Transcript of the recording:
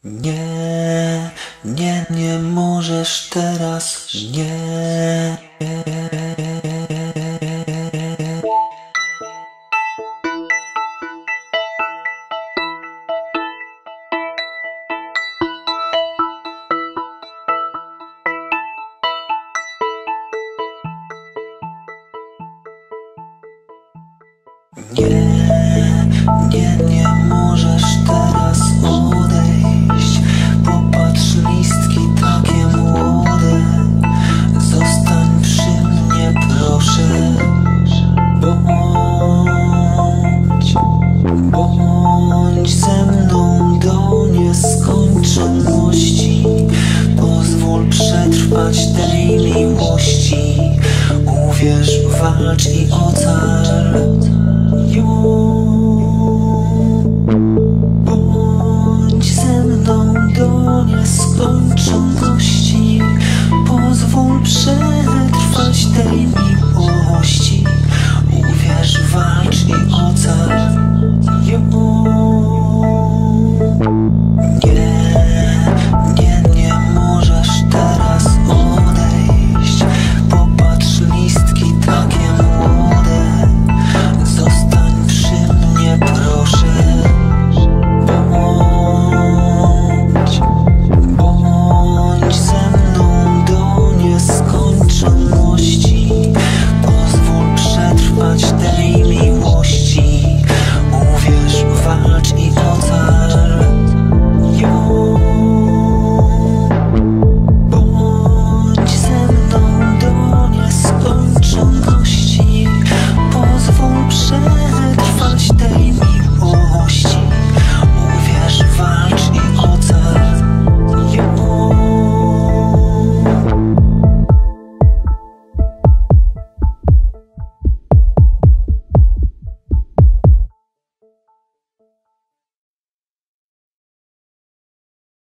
Nie, nie, nie możesz teraz, nie. Nie, nie możesz teraz odejść. Popatrz, listki takie młode. Zostań przy mnie, proszę. Bądź ze mną do nieskończoności. Pozwól przetrwać tej miłości. Uwierz, walcz i ocal. Bądź ze mną do nieskończoności. Pozwól przetrwać tej miłości. Uwierz, walcz i ocal. Nie możesz teraz odejść. Popatrz, listki takie młode. Zostań przy mnie, proszę. Bądź ze mną do nieskończoności. Pozwól przetrwać tej miłości. Uwierz, walcz i ocal. Bądź ze mną do nieskończoności. Pozwól przetrwać tej miłości.